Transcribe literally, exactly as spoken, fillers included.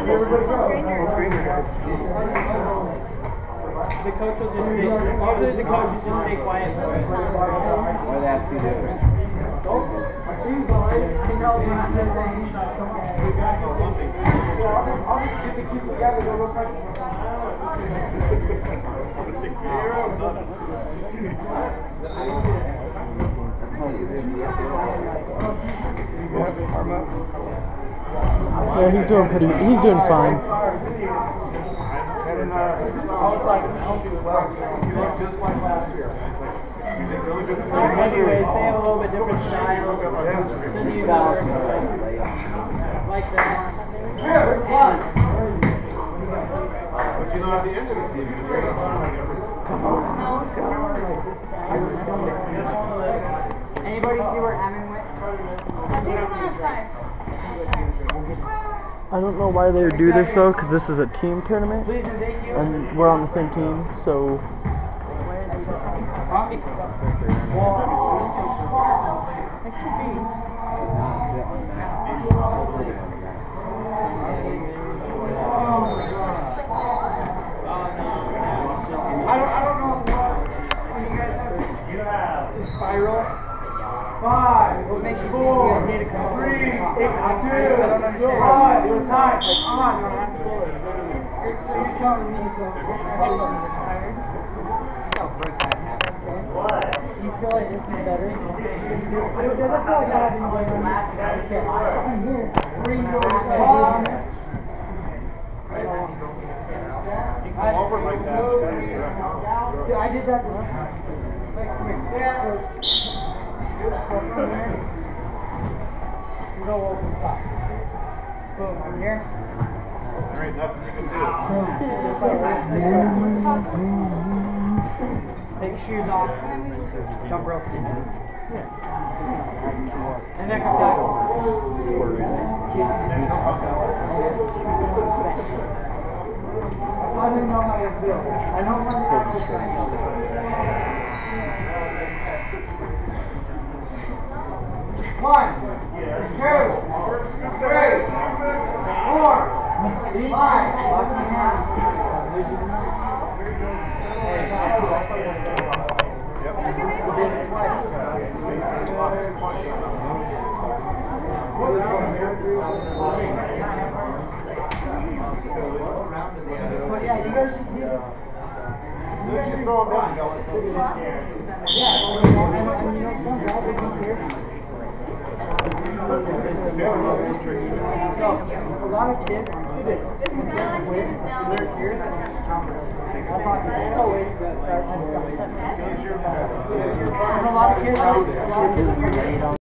Granger. The coach will just stay, usually the coaches just stay quiet for it. Or they have two different. Yeah, he's doing pretty, he's doing fine. And then, uh, I was like, you look just like last year. You did really good. Anyways, they have a little bit different style than you guys. Like that. But you know, at the end of the season, you're going to Anybody see where Emin went? I don't know why they would do this though, because this is a team tournament, and we're on the same team, so. I don't, I don't know what you guys have. The spiral. Five, what makes you think you guys need to come up three, with eight, I two, don't understand. one, you're tied. Like, on, you don't have to pull it. So you're telling me, so this actually is retired? Don't break that habit. What? You feel like this is better? It doesn't feel like I have anybody on last guy. I'm here. Three more on there. You come over like that. Yeah, I did that this time. Like, quick. Yeah. You go over the top. Boom, I'm here. There ain't nothing you can do. Take your shoes off. Jump rope. And then come down. I don't know how it feels. I know when to try. One, two, three, four, five. Lock your hands. But yeah, you guys just need it. As soon as you throw them down, you go. Yeah, and you know some guys are here. So, a lot of kids, they're here. That's not always good. There's a lot of kids. A lot of kids.